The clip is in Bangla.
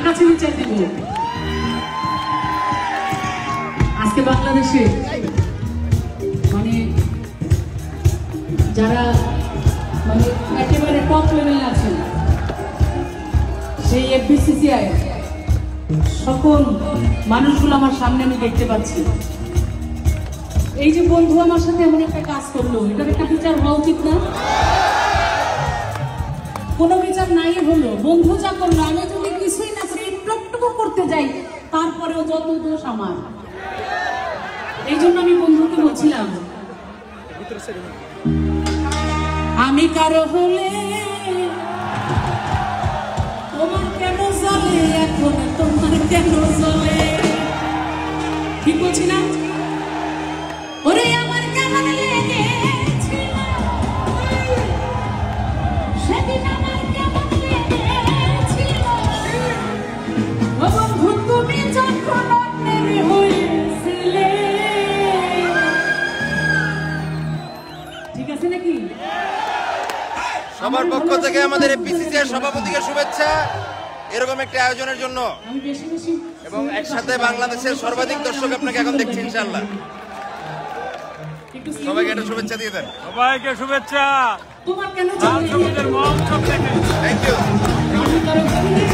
কাছে বিচার দিব। আজকে বাংলাদেশে মানে যারা মানে একেবারে টপ লেভেলে আছেন সেই এফবিসিসিআই সকল মানুষগুলো আমার সামনে আমি দেখতে পাচ্ছি। এই যে বন্ধু আমার সাথে এমন একটা কাজ করলো, এটার একটা বিচার হওয়া উচিত না? কোনো বিচার নাই হলো, বন্ধু যা করলো, আমি যদি কিছুই না করি একটু করতে যাই তারপরেও যত দোষ আমার। এই জন্য আমি বন্ধুকে বলছিলাম, আমি কারো হলে তোমার কেন চলে, এখন তোমার কেন চলে, ঠিক বলছি না? ওরে আমার কেমন লেগেছিল সেদিন, আমার কেমন লেগেছিল ও বন্ধু তুমি যখন অন্যের হয়েছিলে। ঠিক আছে নাকি? সবার পক্ষ থেকে আমাদের এফবিসিসিআই সভাপতিকে শুভেচ্ছা এরকম একটা আয়োজনের জন্য, এবং একসাথে বাংলাদেশের সর্বাধিক দর্শক আপনাকে এখন দেখছি ইনশাআল্লাহ। সবাইকে একটা শুভেচ্ছা দিয়ে দেন। সবাইকে শুভেচ্ছা। তোমার কেন থ্যাংক ইউ।